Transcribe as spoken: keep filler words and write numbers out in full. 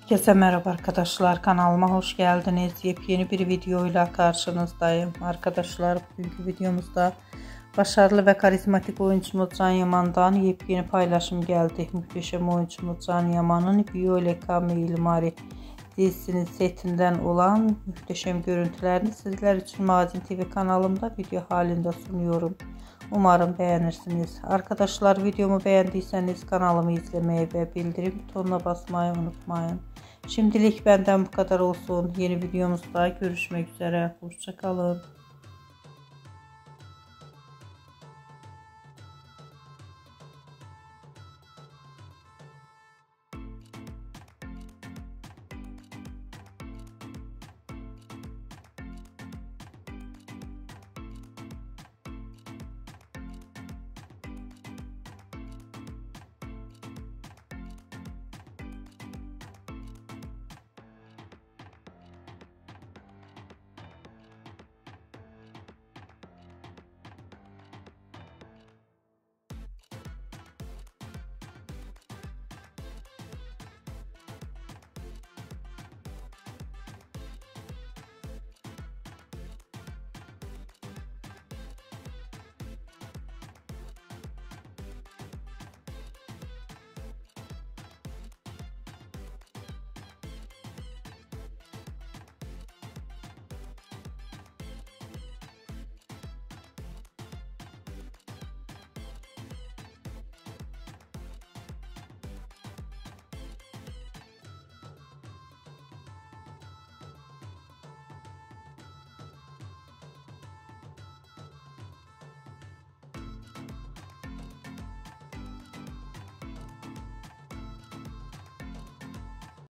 Herkese merhaba arkadaşlar, kanalıma hoş geldiniz. Yepyeni bir videoyla karşınızdayım arkadaşlar. Bugünkü videomuzda başarılı ve karizmatik oyuncumuz Can Yaman'dan yepyeni paylaşım geldi. Muhteşem oyuncumuz Can Yaman'ın Violeka Meylimari dizisinin setinden olan muhteşem görüntülerini sizler için Mazin T V kanalımda video halinde sunuyorum. Umarım beğenirsiniz. Arkadaşlar, videomu beğendiyseniz kanalımı izlemeyi ve bildirim butonuna basmayı unutmayın. Şimdilik benden bu kadar olsun. Yeni videomuzda görüşmek üzere. Hoşça kalın.